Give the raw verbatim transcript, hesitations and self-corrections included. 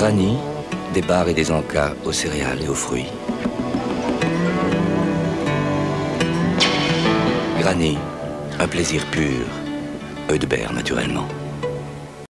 Granny, des bars et des encas aux céréales et aux fruits. Granny, un plaisir pur, œufs de berre naturellement.